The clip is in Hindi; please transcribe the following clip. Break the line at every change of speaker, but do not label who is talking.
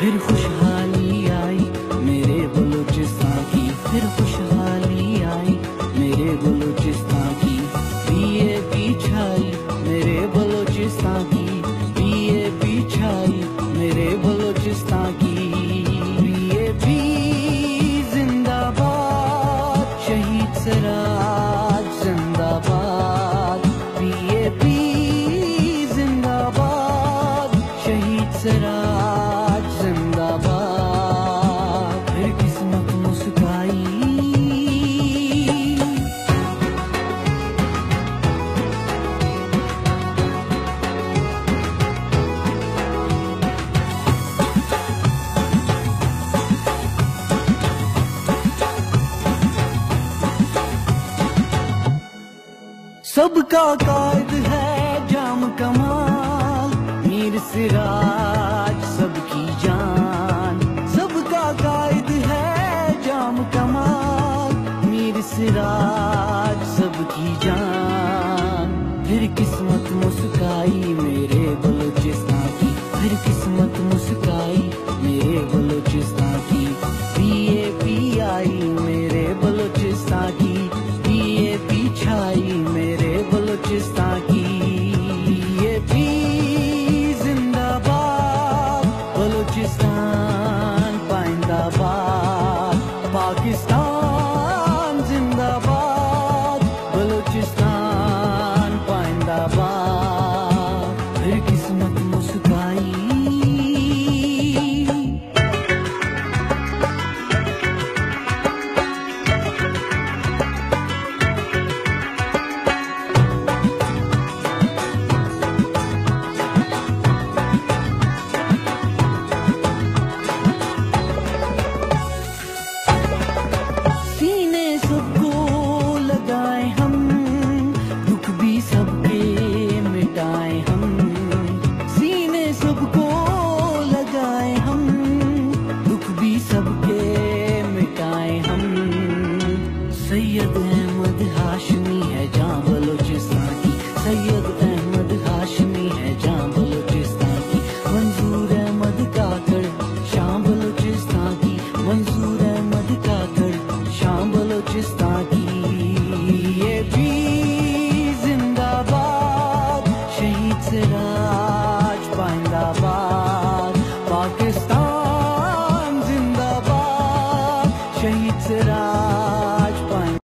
फिर खुशहाली आई मेरे बलूचिस्तान की, फिर खुशहाली आई मेरे बलूचिस्तान की। बीएपी छाई मेरे बलूचिस्तान की, बीएपी छाई मेरे बलूचिस्तान की। बीएपी जिंदाबाद, शहीद सिराज जिंदाबाद। बीएपी जिंदाबाद, शहीद सिराज जिंदाबाद। फिर किस्मत मुस्काई, सबका कायद है जाम कमाल, मीर सिराज सबकी जान। सबका कायद है जाम कमाल, मीर सिराज सबकी जान। फिर किस्मत मुस्काई मेरे बलूचिस्तान की, फिर किस्मत मुस्काई